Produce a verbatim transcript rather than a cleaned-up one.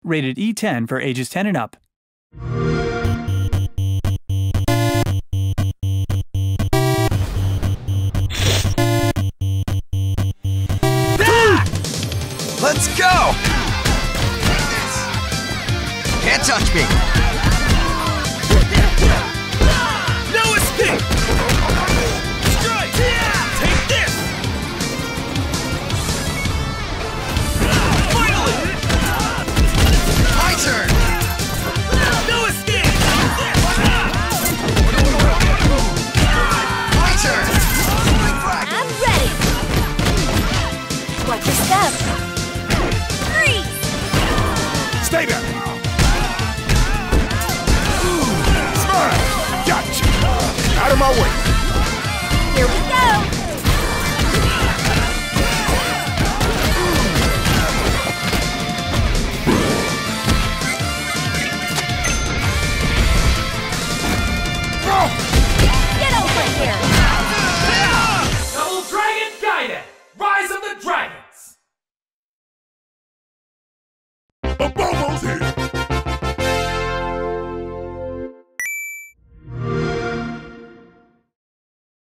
Rated E ten for ages ten and up. Let's go! Can't touch me! No escape! Strike! Take this! Finally! My turn! No escape! My turn! I'm ready! Watch your step! Freeze! Stay there! Smile! Gotcha! Out of my way! Here we go!